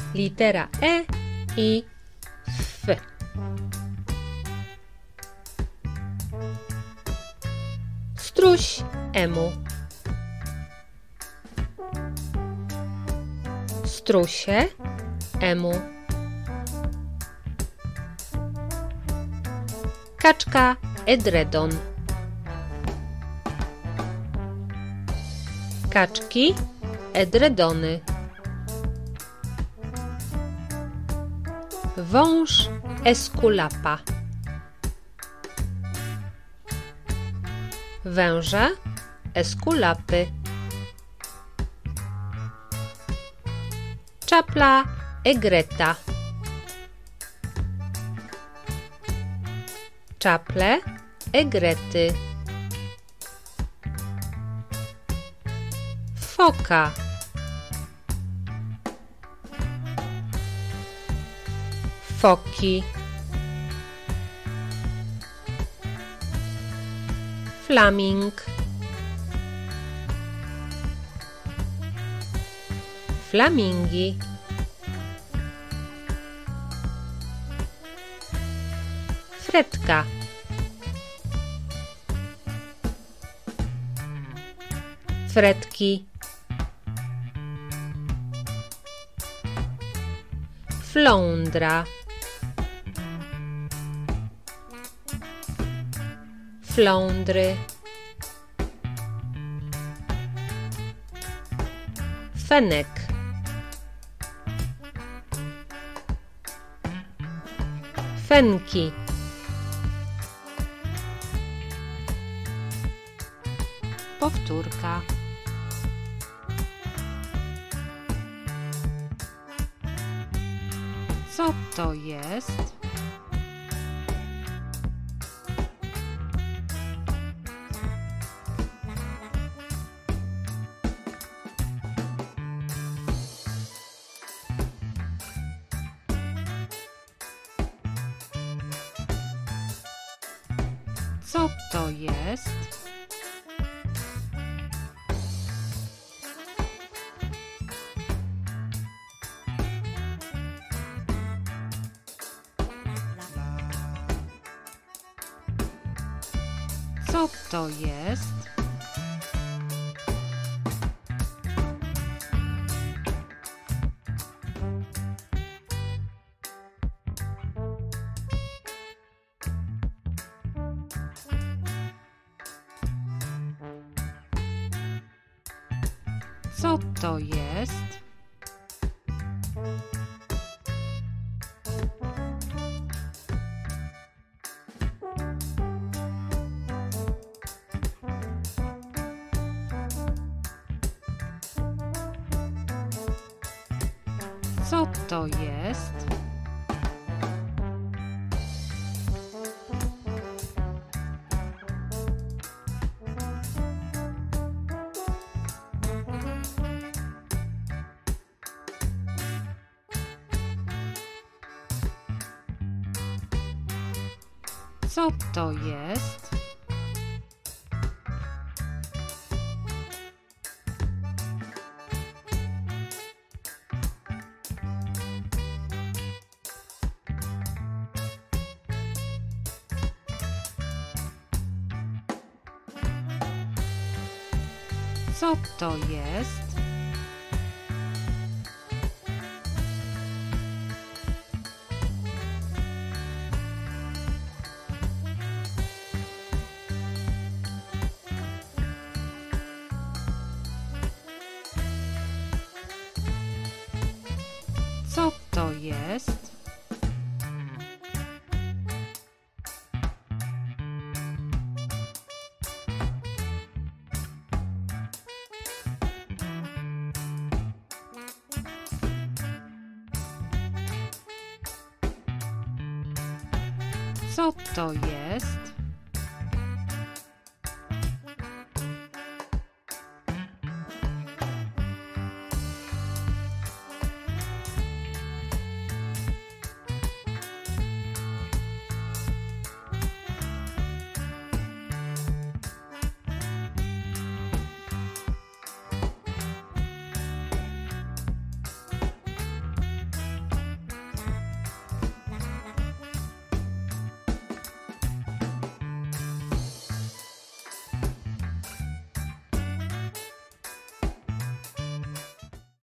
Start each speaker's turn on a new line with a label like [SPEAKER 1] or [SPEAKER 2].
[SPEAKER 1] Litera E i F. Struś emu. Strusie emu. Kaczka edredon. Kaczki edredony. Wąż eskulapa. Węże eskulapy. Czapla egreta. Czaple egrety. Foka. Foki. Flaming. Flamingi. Fretka. Fretki. Flądra. Flądry. Fenek. Fenki. Powtórka. Co to jest? Co to jest? Co to jest? Co to jest? Co to jest? Co to jest? Co to jest? Co to jest? Co to jest?